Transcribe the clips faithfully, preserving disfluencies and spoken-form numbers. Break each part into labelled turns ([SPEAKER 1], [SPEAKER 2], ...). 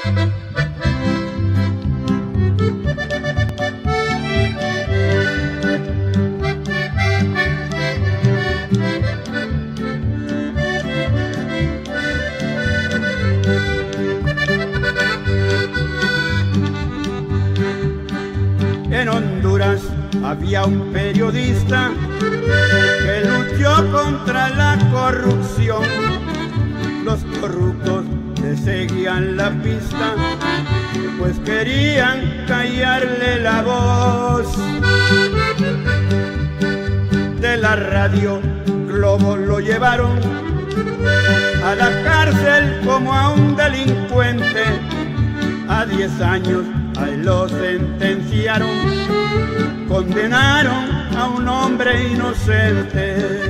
[SPEAKER 1] En Honduras había un periodista que luchó contra la corrupción. Los corruptos le seguían la pista, pues querían callarle la voz. De la radio Globo lo llevaron a la cárcel como a un delincuente. A diez años ahí lo sentenciaron, condenaron a un hombre inocente.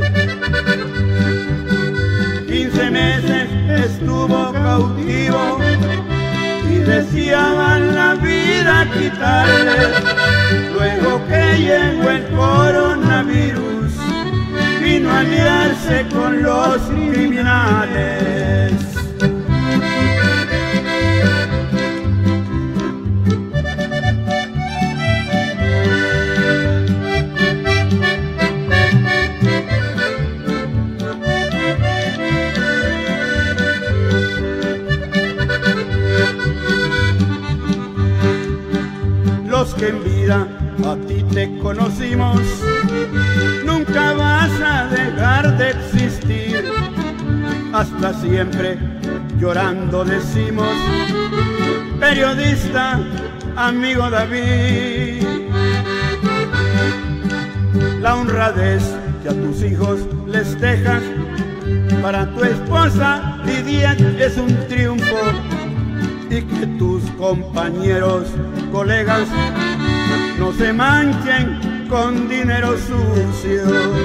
[SPEAKER 1] Quince meses estuvo cautivo y deseaban la vida quitarle. Luego que llegó el coronavirus, vino a aliarse con los criminales. Los que en vida a ti te conocimos, nunca vas a dejar de existir. Hasta siempre llorando decimos, periodista, amigo David. La honradez que a tus hijos les dejas, para tu esposa Lidia es un triunfo. Y que tus compañeros, colegas, no se manchen con dinero sucio.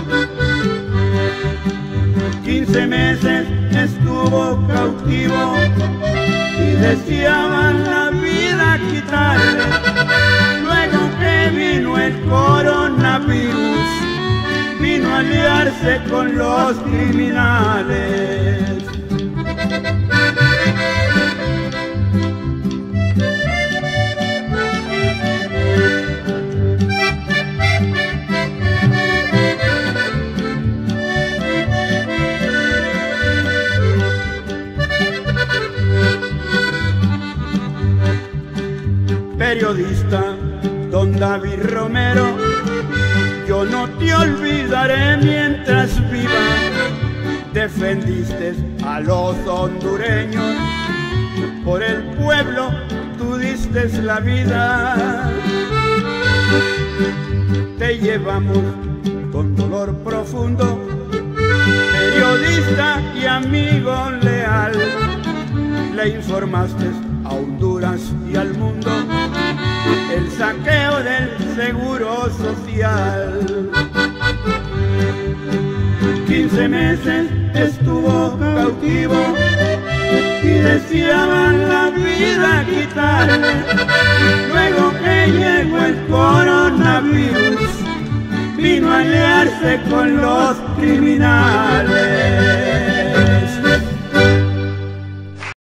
[SPEAKER 1] Quince meses estuvo cautivo y deseaban la vida quitarle. Luego que vino el coronavirus, vino a aliarse con los criminales. Periodista don David Romero, yo no te olvidaré mientras viva. Defendiste a los hondureños, por el pueblo tú diste la vida. Te llevamos con dolor profundo, periodista y amigo leal. Le informaste a Honduras y al mundo el saqueo del seguro social. Quince meses estuvo cautivo y deseaban la vida quitarle. Luego que llegó el coronavirus, vino a aliarse con los criminales.